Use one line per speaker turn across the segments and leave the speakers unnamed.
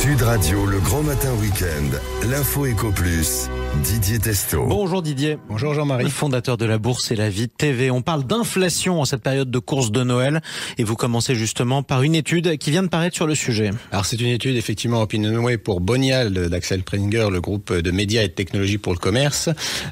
Sud Radio, le grand matin week-end. L'info Éco Plus. Didier Testo.
Bonjour Didier.
Bonjour Jean-Marie.
Fondateur de la Bourse et la Vie TV. On parle d'inflation en cette période de course de Noël et vous commencez justement par une étude qui vient de paraître sur le sujet.
Alors c'est une étude effectivement OpinionWay pour Bonial d'Axel Springer, le groupe de médias et de technologies pour le commerce.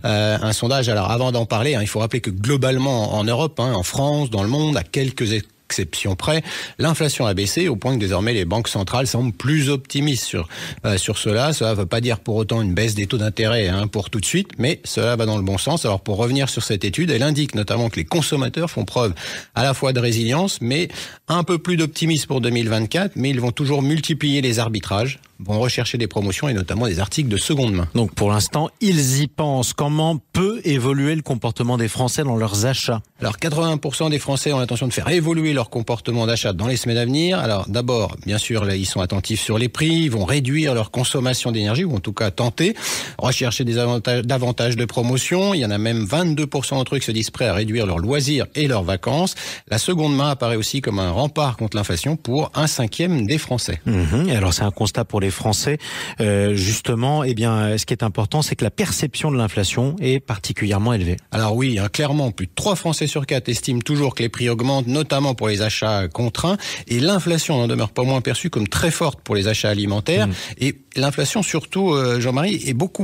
Un sondage, alors avant d'en parler, il faut rappeler que globalement en Europe, en France, dans le monde, à quelques exception près, l'inflation a baissé au point que désormais les banques centrales semblent plus optimistes sur cela. Cela ne veut pas dire pour autant une baisse des taux d'intérêt pour tout de suite, mais cela va dans le bon sens. Alors pour revenir sur cette étude, elle indique notamment que les consommateurs font preuve à la fois de résilience, mais un peu plus d'optimisme pour 2024, mais ils vont toujours multiplier les arbitrages, vont rechercher des promotions et notamment des articles de seconde main.
Donc pour l'instant, ils y pensent. Comment peut évoluer le comportement des Français dans leurs achats ?
Alors 80% des Français ont l'intention de faire évoluer leur comportement d'achat dans les semaines à venir. Alors d'abord, bien sûr, là, ils sont attentifs sur les prix, ils vont réduire leur consommation d'énergie, ou en tout cas tenter, rechercher davantage de promotions. Il y en a même 22% d'entre eux qui se disent prêts à réduire leurs loisirs et leurs vacances. La seconde main apparaît aussi comme un rempart contre l'inflation pour 1/5 des Français.
Et alors c'est un constat pour les Français. Justement, ce qui est important, c'est que la perception de l'inflation est particulièrement élevée.
Alors oui, clairement, plus de 3 Français sur 4 estiment toujours que les prix augmentent, notamment pour les achats contraints. Et l'inflation n'en demeure pas moins perçue comme très forte pour les achats alimentaires. Et l'inflation, surtout, Jean-Marie,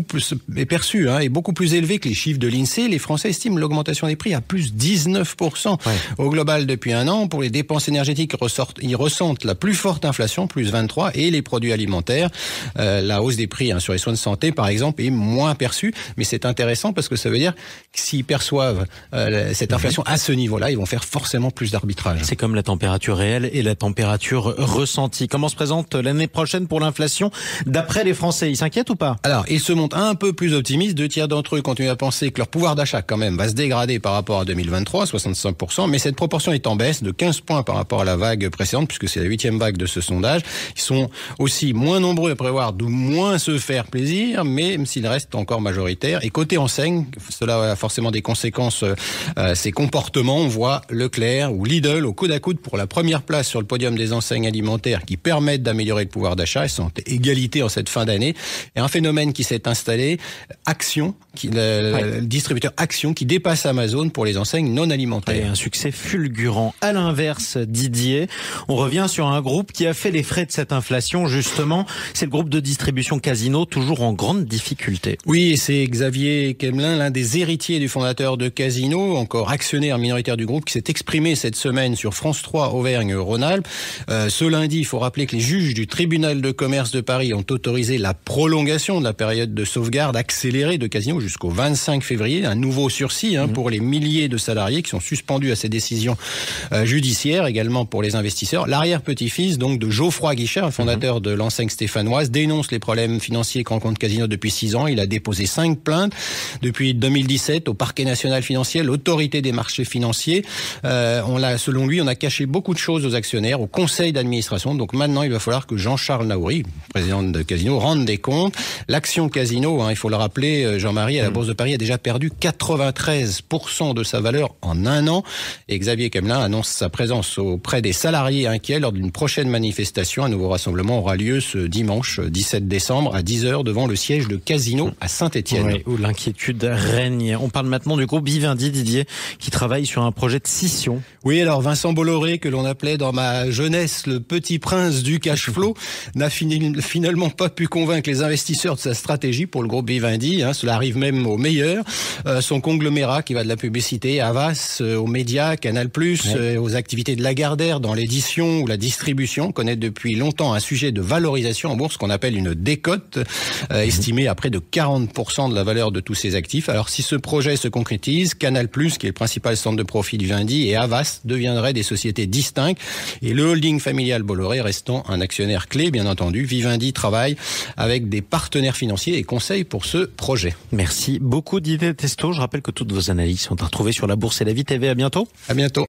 est perçue, est beaucoup plus élevée que les chiffres de l'INSEE. Les Français estiment l'augmentation des prix à plus 19% au global depuis un an. Pour les dépenses énergétiques, ils ressentent la plus forte inflation, plus 23%, et les produits alimentaires. La hausse des prix sur les soins de santé, par exemple, est moins perçue. Mais c'est intéressant parce que ça veut dire que s'ils perçoivent cette inflation à ce niveau-là, ils vont faire forcément plus d'arbitrage.
C'est comme la température réelle et la température ressentie. Comment se présente l'année prochaine pour l'inflation d'après les Français? Ils s'inquiètent ou pas?
Alors, ils se montrent un peu plus optimistes. 2 tiers d'entre eux continuent à penser que leur pouvoir d'achat, quand même, va se dégrader par rapport à 2023, 65%. Mais cette proportion est en baisse de 15 points par rapport à la vague précédente, puisque c'est la 8e vague de ce sondage. Ils sont aussi moins nombreux à prévoir de moins se faire plaisir, mais même s'ils restent encore majoritaires. Et côté enseigne, cela a forcément des conséquences, ces comportements. On voit Leclerc ou Lidl au coude à coude pour la première place sur le podium des enseignes alimentaires qui permettent d'améliorer le pouvoir d'achat. Elles sont égalité en cette fin d'année. Et un phénomène qui s'est installé, Action, le distributeur Action qui dépasse Amazon pour les enseignes non alimentaires.
Et un succès fulgurant. À l'inverse, Didier, on revient sur un groupe qui a fait les frais de cette inflation, justement. C'est le groupe de distribution Casino, toujours en grande difficulté.
Oui, c'est Xavier Kemlin, l'un des héritiers du fondateur de Casino, encore actionnaire minoritaire du groupe, qui s'est exprimé cette semaine sur France 3 Auvergne-Rhône-Alpes. Ce lundi, il faut rappeler que les juges du tribunal de commerce de Paris ont autorisé la prolongation de la période de sauvegarde accélérée de Casino jusqu'au 25 février. Un nouveau sursis pour les milliers de salariés qui sont suspendus à ces décisions judiciaires, également pour les investisseurs. L'arrière-petit-fils donc de Geoffroy Guichard, fondateur de l'enseigne stéphanoise, dénonce les problèmes financiers que rencontre Casino depuis 6 ans. Il a déposé 5 plaintes depuis 2017 au parquet national financier, l'autorité des marchés financiers. Selon lui, on a caché beaucoup de choses aux actionnaires, au conseil d'administration. Donc maintenant, il va falloir que Jean-Charles Naouri, président de Casino, rende des comptes. L'action Casino, il faut le rappeler, Jean-Marie, à la Bourse de Paris, a déjà perdu 93% de sa valeur en un an. Et Xavier Kemlin annonce sa présence auprès des salariés inquiets lors d'une prochaine manifestation. Un nouveau rassemblement aura lieu ce dimanche 17 décembre à 10h devant le siège de Casino à Saint-Étienne.
Où l'inquiétude règne. On parle maintenant du groupe Vivendi, Didier, qui travaille sur un projet de scission.
Oui, alors Vincent Bolloré, que l'on appelait dans ma jeunesse le petit prince du cash flow, n'a finalement pas pu convaincre les investisseurs de sa stratégie pour le groupe Vivendi. Cela arrive même au meilleur. Son conglomérat qui va de la publicité, Havas, aux médias, Canal+, aux activités de Lagardère dans l'édition ou la distribution, connaît depuis longtemps un sujet de valorisation en bourse qu'on appelle une décote, estimée à près de 40% de la valeur de tous ses actifs. Alors si ce projet se concrétise, Canal+, qui est le principal centre de profit du Vivendi, et Havas deviendraient des sociétés distinctes, et le holding familial Bolloré restant un actionnaire clé, bien entendu. Vivendi travaille avec des partenaires financiers et conseils pour ce projet.
Merci beaucoup Didier Testo. Je rappelle que toutes vos analyses sont à retrouver sur la Bourse et la Vie TV. À bientôt.
À bientôt.